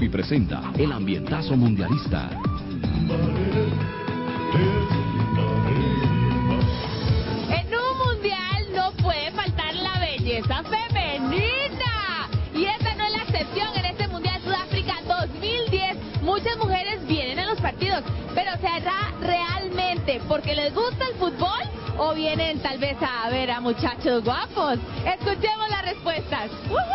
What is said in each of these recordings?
Coffee presenta el ambientazo mundialista. En un mundial no puede faltar la belleza femenina. Y esta no es la excepción en este Mundial Sudáfrica 2010. Muchas mujeres vienen a los partidos, pero ¿se hará realmente porque les gusta el fútbol o vienen tal vez a ver a muchachos guapos? Escuchemos las respuestas.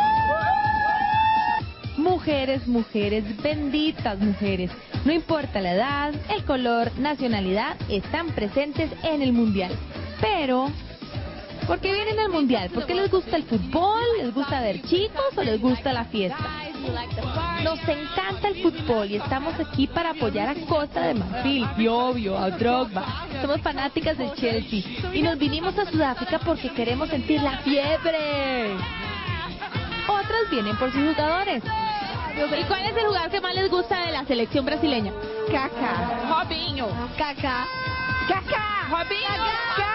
Mujeres, mujeres, benditas mujeres. No importa la edad, el color, nacionalidad, están presentes en el Mundial. Pero, ¿por qué vienen al Mundial? ¿Porque les gusta el fútbol? ¿Les gusta ver chicos o les gusta la fiesta? Nos encanta el fútbol y estamos aquí para apoyar a Costa de Marfil y obvio a Drogba. Somos fanáticas del Chelsea y nos vinimos a Sudáfrica porque queremos sentir la fiebre. Otras vienen por sus jugadores. ¿Y cuál es el jugador que más les gusta de la selección brasileña? Kaká, Robinho. Kaká, Kaká. Robinho.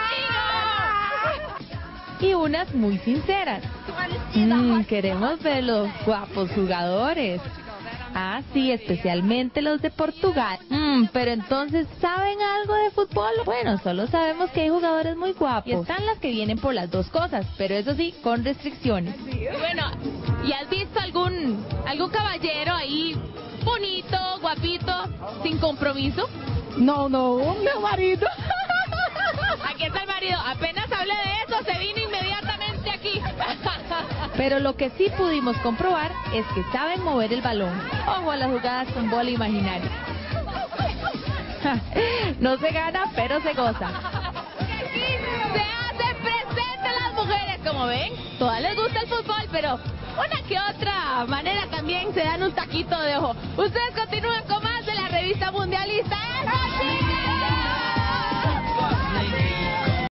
y unas muy sinceras. Queremos ver los guapos jugadores. Ah, sí, especialmente los de Portugal. Pero entonces, ¿saben algo de fútbol? Bueno, solo sabemos que hay jugadores muy guapos. Y están las que vienen por las dos cosas, pero eso sí, con restricciones. Bueno, ¿y has visto algún caballero ahí bonito, guapito, sin compromiso? No, mi marido. Aquí está el marido. Apenas hablé de eso, se vino inmediatamente aquí. Pero lo que sí pudimos comprobar es que saben mover el balón. Ojo a las jugadas con bola imaginaria. No se gana, pero se goza. Aquí se hacen presentes las mujeres, como ven. Todas les gusta el fútbol, pero una que otra manera también se dan un taquito de ojo. Ustedes continúan con más de la revista mundialista.